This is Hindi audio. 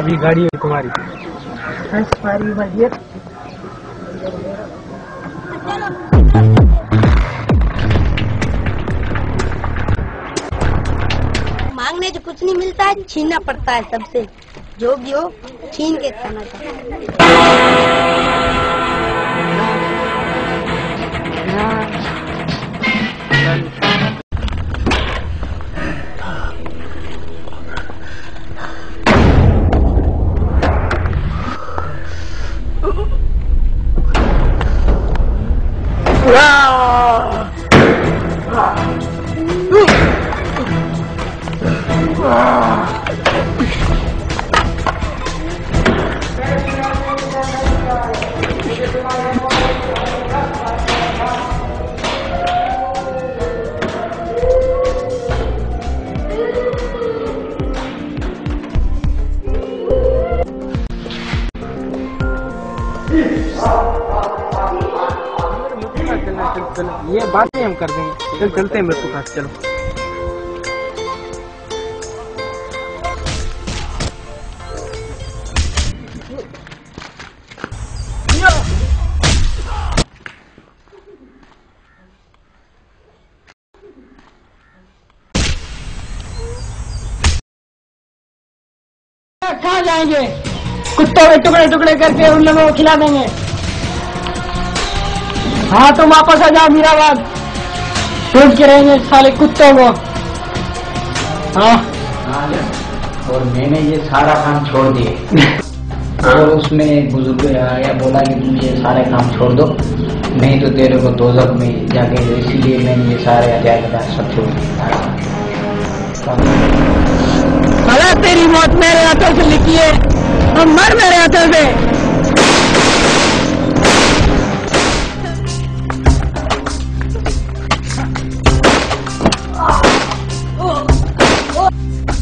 अभी गाड़ी है तुम्हारी। मांगने से कुछ नहीं मिलता है, छीनना पड़ता है सबसे। जो भी हो छीन के खाना चाहिए। ये बातें हम कर देंगे। चल चलते हैं मेरे को पास, चलो। कहाँ जाएंगे? कुत्तों के टुकड़े टुकड़े करके उन लोगों को खिला देंगे। हाँ तुम वापस आ जाओ मीराबाद, ढूंढ के रहेंगे साले कुत्तों को। हाँ और मैंने ये सारा काम छोड़ दिए। और उसमें बुजुर्ग आया, बोला कि तुम ये सारे काम छोड़ दो, नहीं तो तेरे को दोजख में जाके, इसीलिए मैंने ये सारे हथियार सब छोड़ दिए। तेरी मौत मेरे हाथों से लिखी है, अब मर मेरे हाथों से।